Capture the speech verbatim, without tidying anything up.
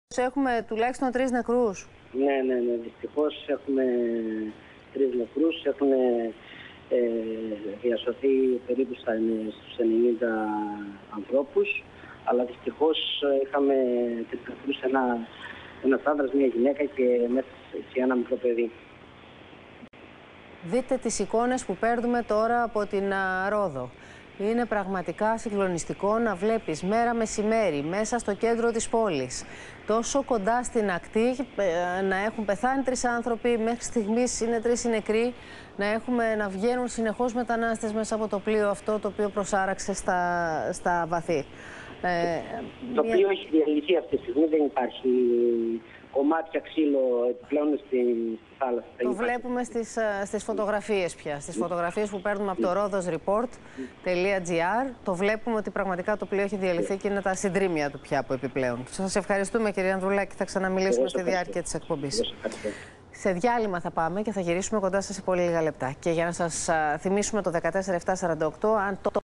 Έχουμε τουλάχιστον τρεις νεκρούς. Ναι, ναι, ναι. Δυστυχώς έχουμε τρεις νεκρούς. Έχουν ε, διασωθεί περίπου στα, στους ενενήντα ανθρώπους. Αλλά δυστυχώς είχαμε τρεις νεκρούς, ένα, ένας άντρας, μια γυναίκα και μέσα σε ένα μικρό παιδί. Δείτε τις εικόνες που παίρνουμε τώρα από την α, Ρόδο. Είναι πραγματικά συγκλονιστικό να βλέπεις μέρα μεσημέρι μέσα στο κέντρο της πόλης, τόσο κοντά στην ακτή, να έχουν πεθάνει τρεις άνθρωποι, μέχρι στιγμής είναι τρεις οι νεκροί, να, έχουμε, να βγαίνουν συνεχώς μετανάστες μέσα από το πλοίο αυτό το οποίο προσάραξε στα, στα βαθύ. Ε, το μια... πλοίο έχει διαλυθεί αυτή τη στιγμή, δεν υπάρχει κομμάτια ξύλο επιπλέον στη θάλασσα. Το βλέπουμε στις, στις φωτογραφίες πια, στις φωτογραφίες που παίρνουμε από το rhodos report τελεία gr. Το βλέπουμε ότι πραγματικά το πλοίο έχει διαλυθεί και είναι τα συντρίμμια του πια από επιπλέον. Σας ευχαριστούμε, κύριε Ανδρουλάκη, θα ξαναμιλήσουμε στη διάρκεια της εκπομπής. Σε διάλειμμα θα πάμε και θα γυρίσουμε κοντά σας σε πολύ λίγα λεπτά. Και για να σας θυμίσουμε το ένα τέσσερα επτά σαράντα οκτώ, αν το